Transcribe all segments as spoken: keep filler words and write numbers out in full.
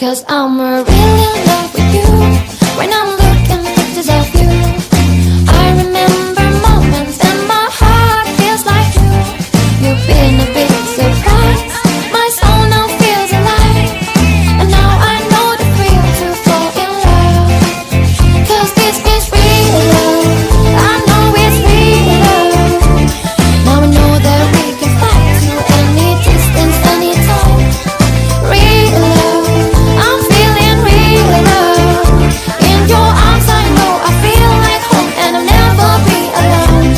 Cause I'm really in love with you. When I'm looking at pictures of you, I remember moments and my heart feels like you. You've been a big surprise. My soul now feels alive. And now I know the thrill to fall in love. Cause this is real love. I know it's real love. Now I know that we can fly to any distance, any time. Real love. I'm feeling real love. In your arms I know I feel like home, and I'll never be alone.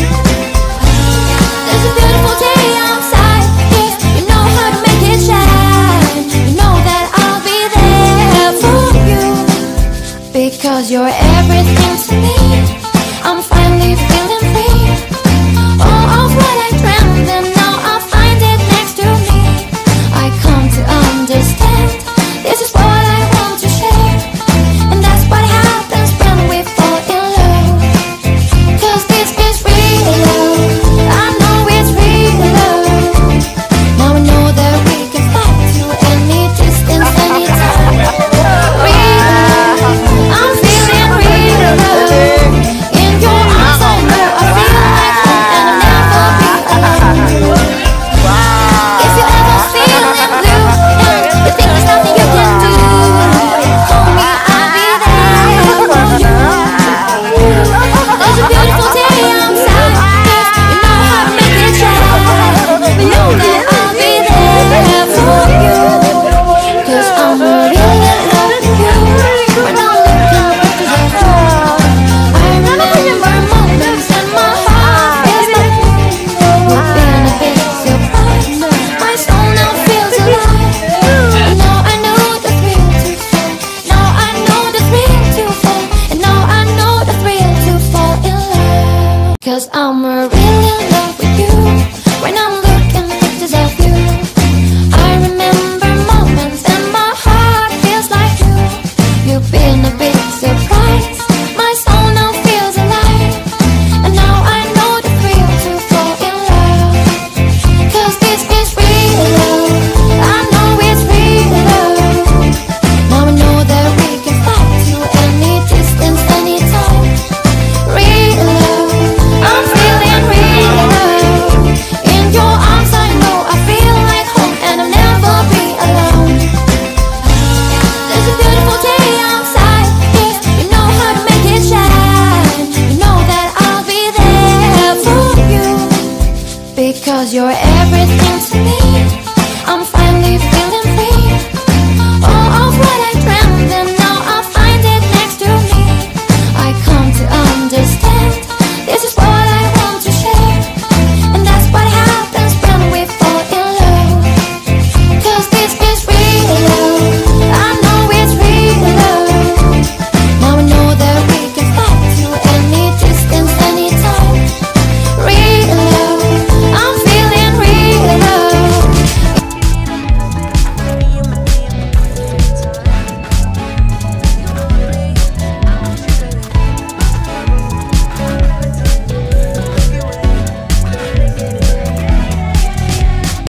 There's a beautiful day outside. Yes, you know how to make it shine. You know that I'll be there for you. Because you're everything to me. I'm finally feeling free. All of what I dreamed, and now I find it next to me. I come to understand. This is what I want to share. And that's what happens when we fall in love. Cause this is real love. I know it's real love. Now I know that we can fly to any distance, any time. Real love. I'm feeling real love. In your arms I know I feel like home, and I'll never be alone. If you're ever feeling blue and you think there's nothing you can do, call me, I'll be there for you. There's a beautiful day outside. Yes, you know how to make it shine. You know that I'll be there for you. Cause I'm really in love with you. When I'm looking at pictures of you, I remember moments and my heart feels like you. You've been a big surprise. My soul now feels alive. And now I know the thrill to fall. Now I know the thrill to fall. And now I know the thrill to fall in love. Cause I'm really in love with you. When I'm looking at pictures of you, I remember moments and my heart feels like you. You've been a big surprise. My soul now feels alive. And now I know the thrill to fall in love. Cause this is real love. I know it's real love. Now I know that we can fly to any distance, any time. Real love. I'm feeling real love. In your arms I know I feel like home, and I'll never be alone. There's a beautiful day outside. Yes, you know how to make it shine. You know that I'll be there for you. Because you're everything